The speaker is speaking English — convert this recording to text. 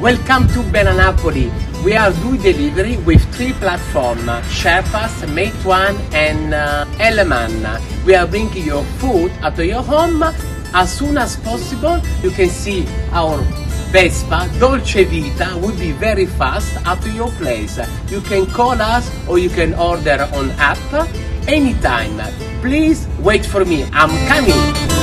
Welcome to Napoli. We are doing delivery with 3 platforms, Sherpas, Meituan and Eleman. We are bringing your food at your home as soon as possible. You can see our Vespa, Dolce Vita, will be very fast at your place. You can call us or you can order on app anytime. Please wait for me, I'm coming.